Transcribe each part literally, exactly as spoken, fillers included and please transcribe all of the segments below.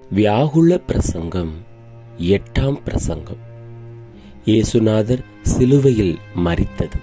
வியாகுல பிரசங்கம். எட்டாம் பிரசங்கம். இயேசுநாதர் சிலுவையில் மரித்தது.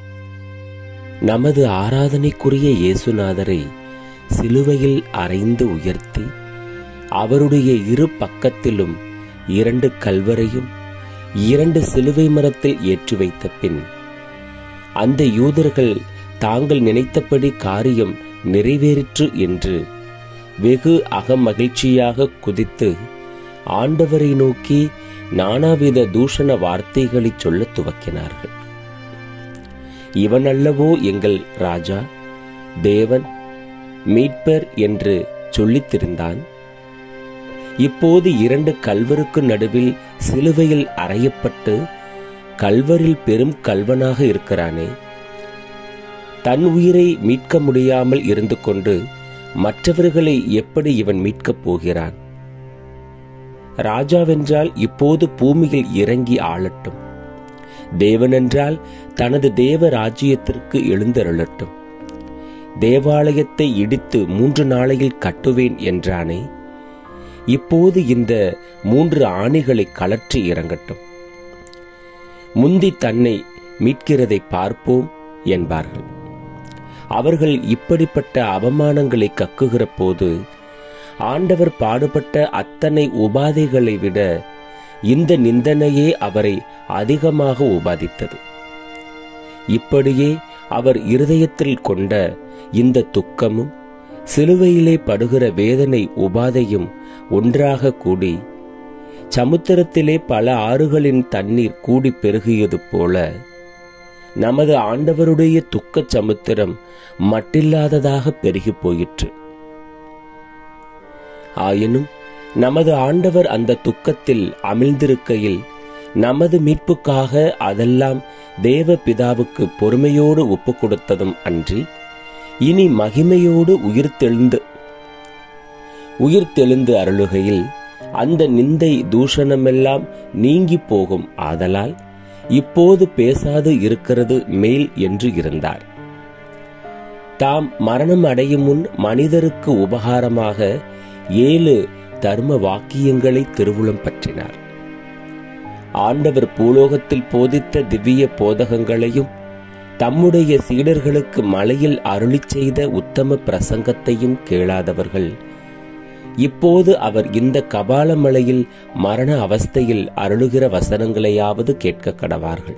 நமது ஆராதனைக்குரிய இயேசுநாதரை சிலுவையில் அறைந்து உயர்த்தி அவருடைய இரு பக்கத்திலும் இரண்டு கல்வரையும் இரண்டு சிலுவை மரத்தில் ஏற்றி வைத்த பின் அந்த யூதர்கள் தாங்கள் நினைத்தபடி காரியம் நிறைவேறிற்று என்று வெகு அகமகிழ்ச்சியாக குதித்து ஆண்டவரை நோக்கி நானாவித தூஷண வார்த்தைகளை சொல்ல துவக்கினார்கள். இவன் அல்லவோ எங்கள் ராஜா, தேவன், மீட்பர் என்று சொல்லித் திரிந்தான். இப்போது இரண்டு கல்வருக்கு நடுவில் சிலுவையில் அறையப்பட்டு கல்வரில் பெரும் கல்வனாக இருக்கிறானே, தன் உயிரை மீட்க முடியாமல் இருந்து கொண்டு மற்றவர்களை எப்படி இவன் மீட்கப் போகிறான்? ராஜாவென்றால் இப்போது பூமியில் இறங்கி ஆளட்டும், தேவனென்றால் தனது தேவ ராஜ்யத்திற்கு எழுந்தருளட்டும். தேவாலயத்தை இடித்து மூன்று நாளையில் கட்டுவேன் என்றானே, இப்போது இந்த மூன்று ஆணிகளை கலற்றி இறங்கட்டும், முந்தி தன்னை மீட்கிறதை பார்ப்போம் என்பார்கள். அவர்கள் இப்படிப்பட்ட அவமானங்களை கக்குகிற போது ஆண்டவர் பாடுபட்ட அத்தனை உபாதைகளை விட இந்த நிந்தனையே அவரை அதிகமாக உபாதித்தது. இப்படியே அவர் இருதயத்தில் கொண்ட இந்த துக்கமும் சிலுவையிலே படுகிற வேதனை உபாதையும் ஒன்றாக கூடி சமுத்திரத்திலே பல ஆறுகளின் தண்ணீர் கூடி பெருகியது போல நமது ஆண்டவருடைய துக்க சமுத்திரம் மட்டில்லாததாக பெருகி போயிற்று. ஆயினும் நமது ஆண்டவர் அந்த துக்கத்தில் அமிழ்ந்திருக்கையில் நமது மீட்புக்காக அதெல்லாம் தேவ பிதாவுக்கு பொறுமையோடு ஒப்பு கொடுத்ததும் அன்றி, இனி மகிமையோடு உயிர்த்தெழுந்து உயிர்த்தெழுந்து அருளுகையில் அந்த நிந்தை தூஷணமெல்லாம் நீங்கி போகும். ஆதலால் இப்போது பேசாது இருக்கிறது மேல் என்று இருந்தார். தாம் மரணம் அடையும் முன் மனிதருக்கு உபகாரமாக ஏழு தர்ம வாக்கியங்களை திருவுளம் பற்றினார். ஆண்டவர் பூலோகத்தில் போதித்த திவ்ய போதகங்களையும் தம்முடைய சீடர்களுக்கு மலையில் அருளிச் செய்த உத்தம பிரசங்கத்தையும் கேளாதவர்கள் இப்போது அவர் இந்த கபால மலையில் மரண அவஸ்தையில் அருளுகிற வசனங்களையாவது கேட்க கடவார்கள்.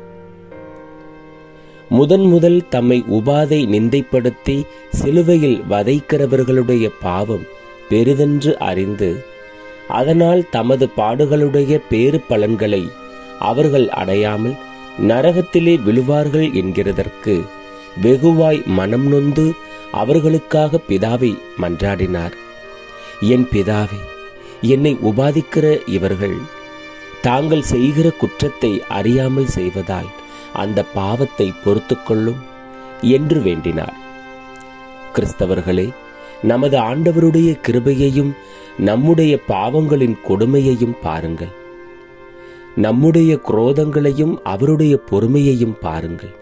முதன் முதல் தம்மை உபாதை நிந்தைப்படுத்தி சிலுவையில் வதைக்கிறவர்களுடைய பாவம் பெரிதென்று அறிந்து அதனால் தமது பாடுகளுடைய பேறு பலன்களை அவர்கள் அடையாமல் நரகத்திலே விழுவார்கள் என்கிறதற்கு வெகுவாய் மனம் நொந்து அவர்களுக்காக பிதாவை மன்றாடினார். என் பிதாவே, என்னை உபாதிக்கிற இவர்கள் தாங்கள் செய்கிற குற்றத்தை அறியாமல் செய்வதால் அந்த பாவத்தை பொறுத்துக் கொள்ளும் என்று வேண்டினார். கிறிஸ்தவர்களே, நமது ஆண்டவருடைய கிருபையையும் நம்முடைய பாவங்களின் கொடுமையையும் பாருங்கள். நம்முடைய குரோதங்களையும் அவருடைய பொறுமையையும் பாருங்கள்.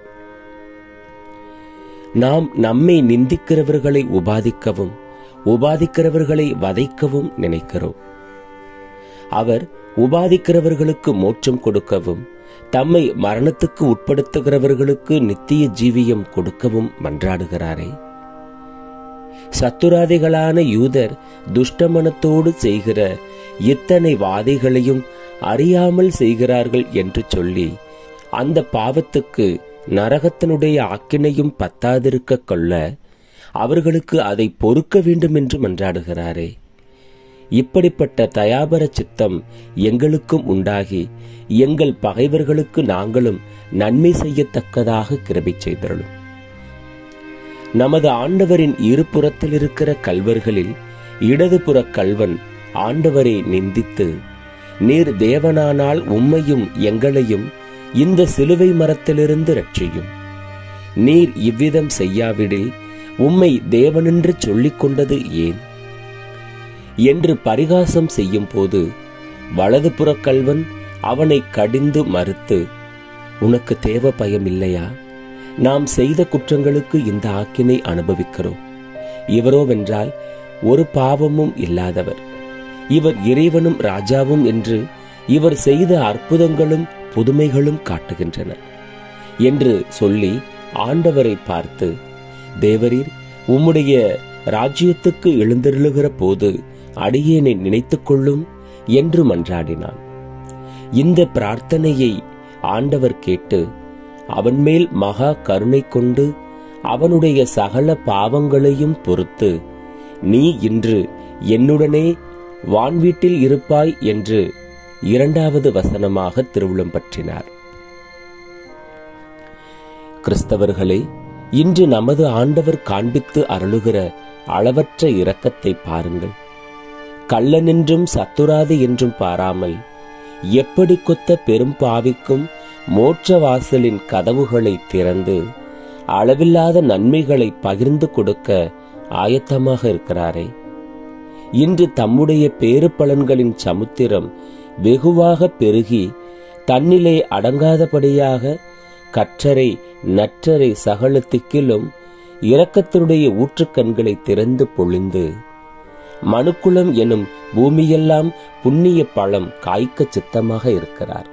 நாம் நம்மை நிந்திக்கிறவர்களை உபாதிக்கவும் உபாதிக்கிறவர்களை வதைக்கவும் நினைக்கிறோம். அவர் உபாதிக்கிறவர்களுக்கு மோட்சம் கொடுக்கவும் தம்மை மரணத்துக்கு உட்படுத்துகிறவர்களுக்கு நித்திய ஜீவியம் கொடுக்கவும் மன்றாடுகிறாரே. சத்துராதிகளான யூதர் துஷ்டமனத்தோடு செய்கிற இத்தனை வாதைகளையும் அறியாமல் செய்கிறார்கள் என்று சொல்லி அந்த பாவத்துக்கு நரகத்தினுடைய ஆக்கினையும் பத்தாதிருக்க கொள்ள அவர்களுக்கு அதை பொறுக்க வேண்டும் என்று மன்றாடுகிறாரே. இப்படிப்பட்ட தயாபர சித்தம் எங்களுக்கும் உண்டாகி எங்கள் பகைவர்களுக்கு நாங்களும் நன்மை செய்யத்தக்கதாக கிருபை செய்தருளும். நமது ஆண்டவரின் இருபுறத்தில் இருக்கிற கல்வர்களில் இடதுபுற கல்வன் ஆண்டவரை நிந்தித்து, நீர் தேவனானால் உம்மையும் எங்களையும் இந்த சிலுவை மரத்திலிருந்து ரட்சியும், நீர் இவ்விதம் செய்யாவிடில் உம்மை தேவனென்று சொல்லிக் கொண்டது ஏன் என்று பரிகாசம் செய்யும் போது வலதுபுற கல்வன் அவனை கடிந்து மறுத்து, உனக்கு தேவ பயம் இல்லையா? நாம் செய்த குற்றங்களுக்கு இந்த ஆக்கினை அனுபவிக்கிறோம். இவரோவென்றால் ஒரு பாவமும் இல்லாதவர், இவர் இறைவனும் ராஜாவும் என்று இவர் செய்த அற்புதங்களும் புதுமைகளும் காட்டுகின்றன என்று சொல்லி ஆண்டவரை பார்த்து, தேவரீர் உம்முடைய ராஜ்யத்துக்கு எழுந்தருளுகிற போது அடியேனை நினைத்துக் கொள்ளும் என்று மன்றாடினான். இந்த பிரார்த்தனையை ஆண்டவர் கேட்டு அவன் மேல் மகா கருணை கொண்டு அவனுடைய சகல பாவங்களையும் பொறுத்து, நீ இன்று என்னுடனே வான்வீட்டில் இருப்பாய் என்று இரண்டாவது வசனமாக திருவுளம் பற்றினார். கிறிஸ்தவர்களே, இன்று நமது ஆண்டவர் காண்பித்து அருளுகிற அளவற்ற இரக்கத்தை பாருங்கள். கள்ளனென்றும் சத்துராது என்றும் பாராமல் எப்படி கொத்த பெரும் பாவிக்கும் மோட்ச வாசலின் கதவுகளை திறந்து அளவில்லாத நன்மைகளை பகிர்ந்து கொடுக்க ஆயத்தமாக இருக்கிறாரே. இன்று தம்முடைய பேறு பலன்களின் சமுத்திரம் வெகுவாக பெருகி தன்னிலே அடங்காதபடியாக கற்றரை நற்றரை சகல திக்கிலும் இரக்கத்தினுடைய ஊற்றுக்கண்களை திறந்து பொழிந்து மனுக்குலம் எனும் பூமியெல்லாம் புண்ணிய பழம் காய்க்க சித்தமாக இருக்கிறார்.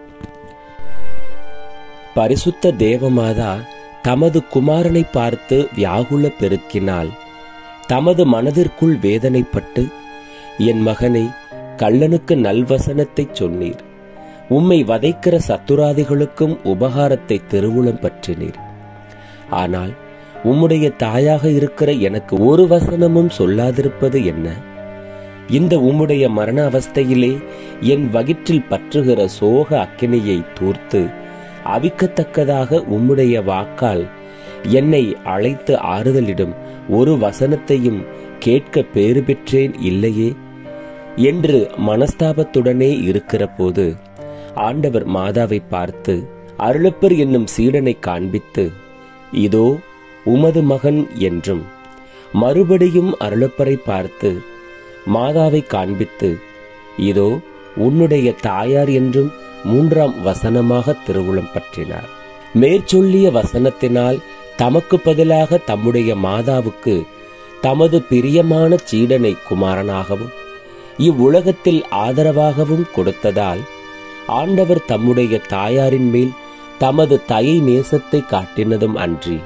பரிசுத்த தேவமாதா தமது குமாரனை பார்த்து வியாகுல பெருக்கினால் தமது மனதிற்குள் வேதனைப்பட்டு, என் மகனை, கள்ளனுக்கு நல்வசனத்தை சொன்னீர், உம்மை வதைக்கிற சத்துராதிகளுக்கும் உபகாரத்தை திருவுளம் பற்றினீர். ஆனால் உம்முடைய தாயாக இருக்கிற எனக்கு ஒரு வசனமும் சொல்லாதிருப்பது என்ன? இந்த உம்முடைய மரண அவஸ்தையிலே என் வயிற்றில் பற்றுகிற சோக அக்கினியை தூர்த்து அவிக்கத்தக்கதாக உம்முடைய வாக்கால் என்னை அழைத்து ஆறுதலிடும் ஒரு வசனத்தையும் கேட்க பேறு பெற்றேன் இல்லையே என்று மனஸ்தாபத்துடனே இருக்கிற போது ஆண்டவர் மாதாவை பார்த்து அருளப்பர் என்னும் சீடனை காண்பித்து, இதோ உமது மகன் என்றும், மறுபடியும் அருளப்பரை பார்த்து மாதாவை காண்பித்து, இதோ உன்னுடைய தாயார் என்றும் மூன்றாம் வசனமாக திருவுளம் பற்றினார். மேற்சொல்லிய வசனத்தினால் தமக்கு பதிலாக தம்முடைய மாதாவுக்கு தமது பிரியமான சீடனை குமாரனாகவும் இவ்வுலகத்தில் ஆதரவாகவும் கொடுத்ததால் ஆண்டவர் தம்முடைய தாயாரின் மேல் தமது தயை நேசத்தை காட்டினதும் அன்றி,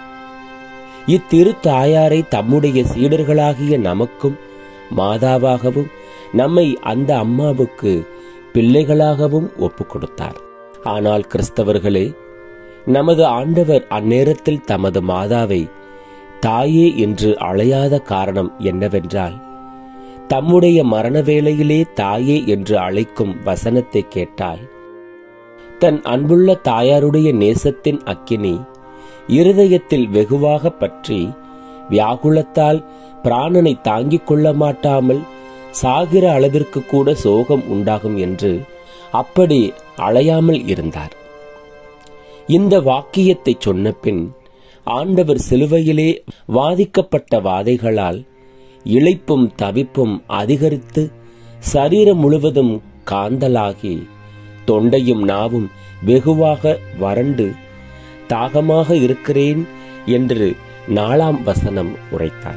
இத்திரு தாயாரை தம்முடைய சீடர்களாகிய நமக்கும் மாதாவாகவும் நம்மை அந்த அம்மாவுக்கு பிள்ளைகளாகவும் ஒப்பு கொடுத்தார். ஆனால் கிறிஸ்தவர்களே, நமது ஆண்டவர் அந்நேரத்தில் தமது மாதாவை தாயே என்று அழையாத காரணம் என்னவென்றால், தம்முடைய மரண வேளையிலே தாயே என்று அழைக்கும் வசனத்தை கேட்டால் தன் அன்புள்ள தாயாருடைய நேசத்தின் அக்கினி இருதயத்தில் வெகுவாக பற்றி வியாகுலத்தால் பிராணனை தாங்கிக் கொள்ள மாட்டாமல் சாகிற அளவிற்கு கூட சோகம் உண்டாகும் என்று அப்படி அழையாமல் இருந்தார். இந்த வாக்கியத்தை சொன்ன பின் ஆண்டவர் சிலுவையிலே வாதிக்கப்பட்ட வாதைகளால் இளைப்பும் தவிப்பும் அதிகரித்து சரீரம் முழுவதும் காந்தலாகி தொண்டையும் நாவும் வெகுவாக வறண்டு தாகமாக இருக்கிறேன் என்று நாலாம் வசனம் உரைத்தார்.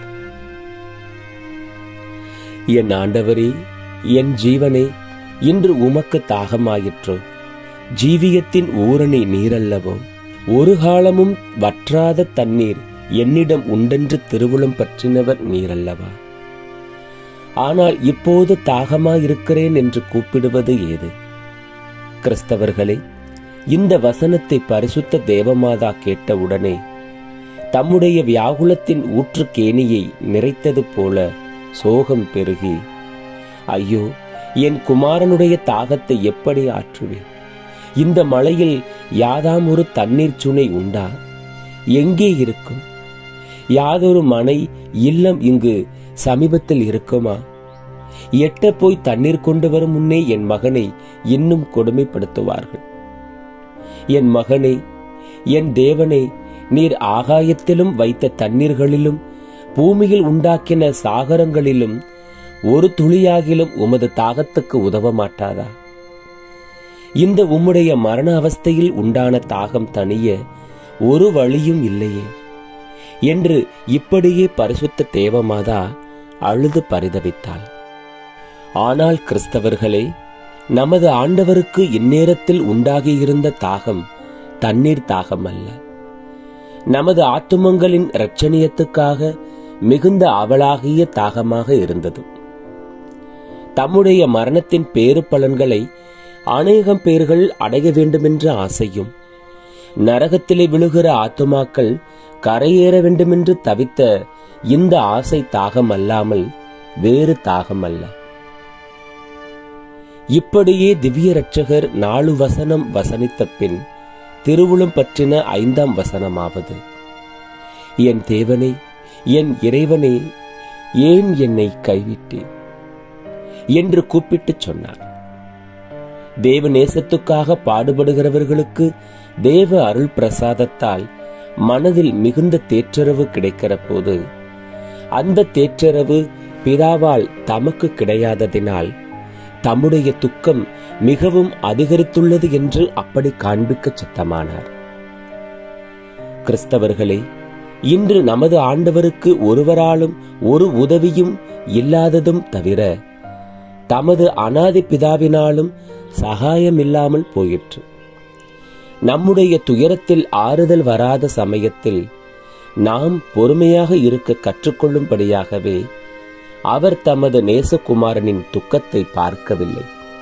என் ஆண்டவரே, என் ஜீவனே, இன்று உமக்கு தாகமாயிற்றோ? ஜீவியத்தின் ஊரணி நீரல்லவோ? ஒரு காலமும் வற்றாத தண்ணீர் என்னிடம் உண்டென்று திருவுளம் பற்றினவர் நீரல்லவா? ஆனால் இப்போது தாகமாயிருக்கிறேன் என்று கூப்பிடுவது ஏது? கிறிஸ்தவர்களே, இந்த வசனத்தை பரிசுத்த தேவமாதா கேட்டவுடனே தம்முடைய வியாகுலத்தின் ஊற்றுக்கேணியை நிறைத்தது போல சோகம் பெருகி, ஐயோ, என் குமாரனுடைய தாகத்தை எப்படி ஆற்றுவேன்? இந்த மலையில் யாதாம் ஒரு தண்ணீர் சுனை உண்டா? எங்கே இருக்கும்? யாதொரு மனை இல்லம் இங்கு சமீபத்தில் இருக்குமா? எட்ட போய் தண்ணீர் கொண்டு வரும் முன்னே என் மகனை இன்னும் கொடுமைப்படுத்துவார்கள். என் மகனே, என் தேவனே, நீர் ஆகாயத்திலும் வைத்த தண்ணீர்களிலும் பூமியில் உண்டாக்கின சாகரங்களிலும் ஒரு துளியாகிலும் உமது தாகத்துக்கு உதவ மாட்டாதா? இந்த உம்முடைய மரண அவஸ்தையில் உண்டான தாகம் தணிய ஒரு வழியும் இல்லையே என்று இப்படியே பரிசுத்த தேவமாதா அழுது பரிதவித்தாள். ஆனால் கிறிஸ்தவர்களே, நமது ஆண்டவருக்கு இந்நேரத்தில் உண்டாகியிருந்த தாகம் தண்ணீர் தாகம் அல்ல, நமது ஆத்துமங்களின் இரட்சணியத்துக்காக மிகுந்த அவளாகிய தாகமாக இருந்தது. தம்முடைய மரணத்தின் பேறு பலன்களை அநேகம் பேர்கள் அடைய வேண்டுமென்ற ஆசையும், நரகத்திலே விழுகிற ஆத்துமாக்கள் கரையேற வேண்டுமென்று தவித்த இந்த ஆசை தாகம் அல்லாமல் வேறு தாகம் அல்ல. இப்படியே திவ்ய இரட்சகர் நாலு வசனம் வசனித்த பின் திருவுளம் பற்றின ஐந்தாம் வசனமாவது, என் தேவனே, என் இறைவனே, ஏன் என்னை கைவிட்டேன் என்று கூப்பிட்டு சொன்னார். தேவ நேசத்துக்காக பாடுபடுகிறவர்களுக்கு தேவ அருள் பிரசாதத்தால் மனதில் மிகுந்த தேற்றரவு கிடைக்கிற போது, அந்த தேற்றரவு பிதாவால் தமக்கு கிடையாததினால் தம்முடைய துக்கம் மிகவும் அதிகரித்துள்ளது என்று அப்படி காண்பிக்க சித்தமானார். கிறிஸ்தவர்களே, இன்று நமது ஆண்டவருக்கு ஒருவராலும் ஒரு உதவியும் இல்லாததும் தவிர தமது அநாதி பிதாவினாலும் சகாயம் இல்லாமல் போயிற்று. நம்முடைய துயரத்தில் ஆறுதல் வராத சமயத்தில் நாம் பொறுமையாக இருக்க கற்றுக்கொள்ளும்படியாகவே அவர் தமது நேசகுமாரனின் துக்கத்தை பார்க்கவில்லை.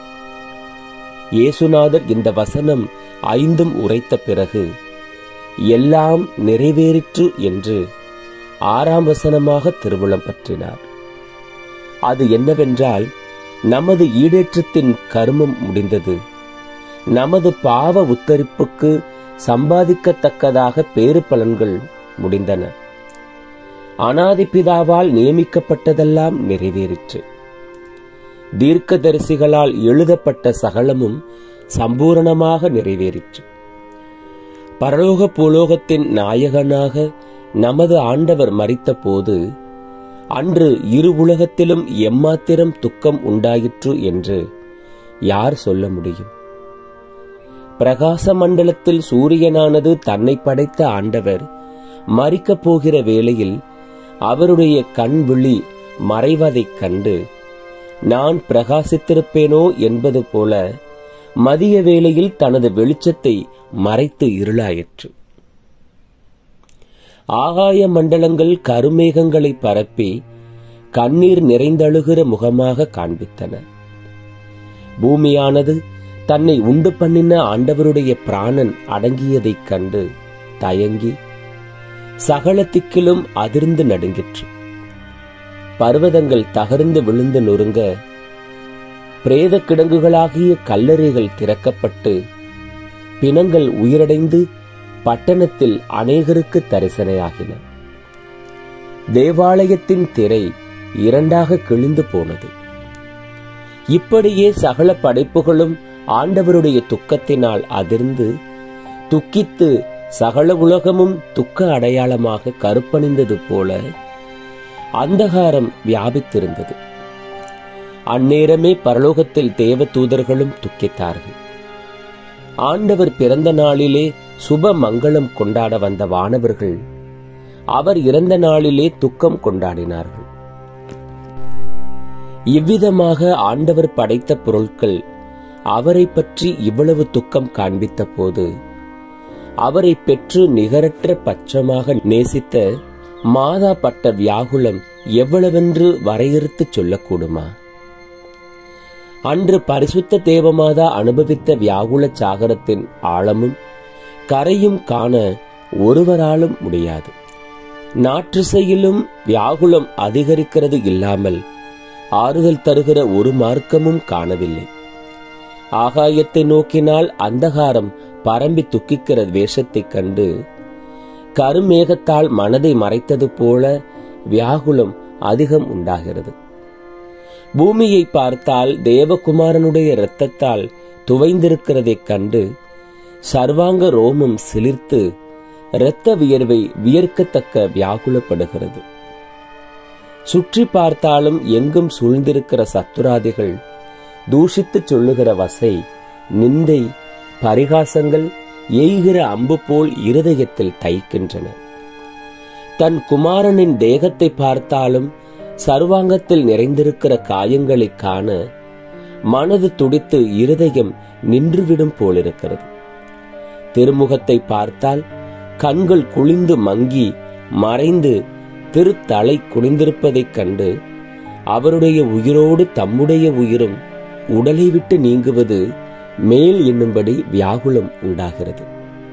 இயேசுநாதர் இந்த வசனம் ஐந்தும் உரைத்த பிறகு எல்லாம் நிறைவேறிற்று என்று ஆறாம் வசனமாக திருவுளம் பற்றினார். அது என்னவென்றால், நமது ஈடேற்றத்தின் கருமம் முடிந்தது, நமது பாவ உத்தரிப்புக்கு சம்பாதிக்கத்தக்கதாக பேறு பலன்கள் முடிந்தன, அநாதிபிதாவால் நியமிக்கப்பட்டதெல்லாம் நிறைவேறிற்று, தீர்க்கதரிசிகளால் எழுதப்பட்ட சகலமும் சம்பூரணமாக நிறைவேறிற்று. பரலோக பூலோகத்தின் நாயகனாக நமது ஆண்டவர் மரித்த போது அன்று இரு உலகத்திலும் எம்மாத்திரம் துக்கம் உண்டாயிற்று என்று யார் சொல்ல முடியும்? பிரகாச மண்டலத்தில் சூரியனானது தன்னை படைத்த ஆண்டவர் மரிக்கப் போகிற வேளையில் அவருடைய கண் விழி மறைவதைக் கண்டு நான் பிரகாசித்திருப்பேனோ என்பது போல மதிய வேளையில் தனது வெளிச்சத்தை மறைத்து இருளாயிற்று. ஆகாய மண்டலங்கள் கருமேகங்களை பரப்பி கண்ணீர் நிறைந்தழுகிற முகமாக காண்பித்தன. பூமியானது தன்னை உண்டு பண்ணின ஆண்டவருடைய பிராணன் அடங்கியதைக் கண்டு தயங்கி சகல திக்கிலும் அதிர்ந்து நடுங்கிற்று. பர்வதங்கள் தகர்ந்து விழுந்து நொறுங்க, பிரேத கிடங்குகளாகிய கல்லறைகள் திறக்கப்பட்டு பிணங்கள் உயிரடைந்து பட்டணத்தில் அநேகருக்கு தரிசனையாகின. தேவாலயத்தின் திரை இரண்டாக கிழிந்து போனது. இப்படியே சகல படைப்புகளும் ஆண்டவருடைய துக்கத்தினால் அதிர்ந்து துக்கித்து சகல உலகமும் துக்க அடையாளமாக கருப்பணிந்தது போல அந்தகாரம் வியாபித்திருந்தது. அந்நேரமே பரலோகத்தில் தேவ தூதர்களும் துக்கித்தார்கள். ஆண்டவர் பிறந்த நாளிலே சுப மங்களம் கொண்டாட வந்த வானவர்கள் அவர் இறந்த நாளிலே துக்கம் கொண்டாடினார்கள். இவ்விதமாக ஆண்டவர் படைத்த பொருட்கள் அவரை பற்றி இவ்வளவு துக்கம் காண்பித்த போது அவரை பெற்று நிகரற்ற பட்சமாக நேசித்த மாதா பட்ட வியாகுலம் எவ்வளவென்று வரையறுத்து சொல்லக்கூடுமா? அன்று பரிசுத்த தேவமாதா அனுபவித்த வியாகுல சாகரத்தின் ஆழமும் கரையும் காண ஒருவராலும் முடியாது. நாற்றிசையிலும் வியாகுலம் அதிகரிக்கிறது இல்லாமல் ஆறுதல் தருகிற ஒரு மார்க்கமும் காணவில்லை. ஆகாயத்தை நோக்கினால் அந்தகாரம் பரம்பி துக்கிக்கிற வேஷத்தைக் கண்டு கருமேகத்தால் மனதை மறைத்தது போல வியாகுலம் அதிகம் உண்டாகிறது. பூமியை பார்த்தால் தேவகுமாரனுடைய இரத்தத்தால் துவைந்திருக்கிறதைக் கண்டு சர்வாங்க ரோமம் சிலிர்த்து இரத்த வியர்வை வியர்க்கத்தக்க வியாகுலப்படுகிறது. சுற்றி பார்த்தாலும் எங்கும் சூழ்ந்திருக்கிற சத்துராதிகள் தூஷித்து சொல்லுகிற வசை, நிந்தை, பரிகாசங்கள் எய்கிற அம்பு போல் இருதயத்தில் தைக்கின்றன. தன் குமாரனின் தேகத்தை பார்த்தாலும் சர்வாங்கத்தில் நிறைந்திருக்கிற காயங்களை காண மனது துடித்து இருதயம் நின்றுவிடும் போலிருக்கிறது. திருமுகத்தை பார்த்தால் கண்கள் குளிந்து மங்கி மறைந்து திருத்தலை குனிந்திருப்பதைக் கண்டு அவருடைய உயிரோடு தம்முடைய உயிரும் உடலை விட்டு நீங்குவது மேல் என்னும்படி வியாகுலம் உண்டாகிறது.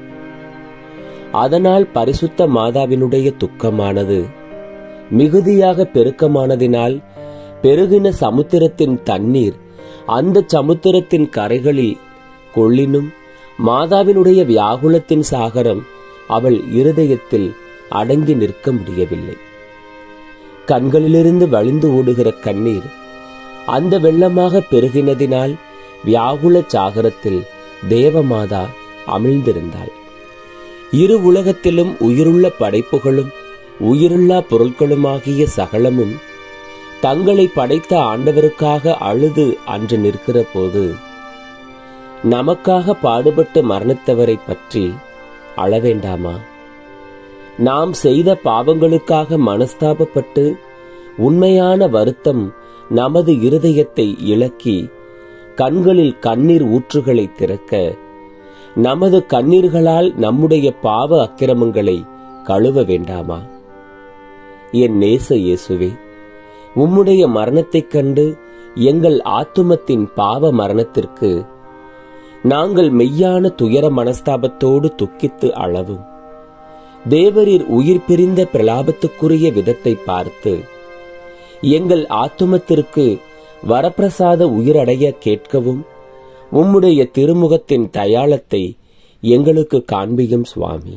அதனால் பரிசுத்த மாதாவினுடைய துக்கமானது மிகுதியாக பெருக்கமானதினால் பெருகின சமுத்திரத்தின் தண்ணீர் அந்த சமுத்திரத்தின் கரைகளில் கொள்ளினும் மாதாவினுடைய வியாகுலத்தின் சாகரம் அவள் இருதயத்தில் அடங்கி நிற்க முடியவில்லை. கண்களிலிருந்து வழிந்து ஓடுகிற கண்ணீர் அந்த வெள்ளமாக பெருகினதினால் வியாகுல சாகரத்தில் தேவமாதா அமிழ்ந்திருந்தாள். இரு உலகத்திலும் உயிருள்ள படைப்புகளும் உயிருள்ளா பொருட்களுமாகிய சகலமும் தங்களை படைத்த ஆண்டவருக்காக அழுது அன்று நிற்கிற போது நமக்காக பாடுபட்டு மரணத்தவரை பற்றி அழவேண்டாமா? நாம் செய்த பாவங்களுக்காக மனஸ்தாபப்பட்டு உண்மையான வருத்தம் நமது இருதயத்தை இளக்கி கண்களில் கண்ணீர் ஊற்றுகளை திறக்க நமது கண்ணீர்களால் நம்முடைய பாவ அக்கிரமங்களை கழுவ வேண்டாமா? என் நேச இயேசுவே, உம்முடைய மரணத்தைக் கண்டு எங்கள் ஆத்துமத்தின் பாவ மரணத்திற்கு நாங்கள் மெய்யான துயர மனஸ்தாபத்தோடு துக்கித்து அளவும் தேவரீர் உயிர் பிரிந்த பிரலாபத்துக்குரிய விதத்தை பார்த்து எங்கள் ஆத்துமத்திற்கு வரப்பிரசாத உயிரடைய கேட்கவும் உம்முடைய திருமுகத்தின் தயாளத்தை எங்களுக்கு காண்பியும் சுவாமி.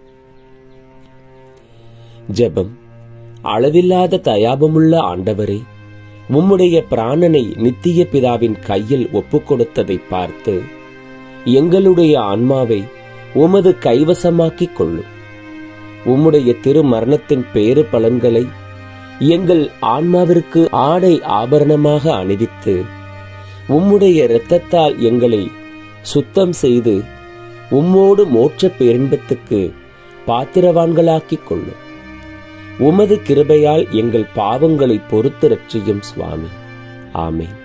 ஜெபம். அளவில்லாத தயாபமுள்ள ஆண்டவரே, உம்முடைய பிராணனை நித்திய பிதாவின் கையில் ஒப்புக் கொடுத்ததை பார்த்து எங்களுடைய ஆன்மாவை உமது கைவசமாக்கிக் கொள்ளும். உம்முடைய திருமரணத்தின் பேறு பலன்களை எங்கள் ஆன்மாவிற்கு ஆடை ஆபரணமாக அணிவித்து உம்முடைய இரத்தத்தால் எங்களை சுத்தம் செய்து உம்மோடு மோட்ச பேரின்பத்துக்கு பாத்திரவான்களாக்கிக் கொள்ளும். உமது கிருபையால் எங்கள் பாவங்களை பொறுத்து ரட்சியும் சுவாமி. ஆமென்.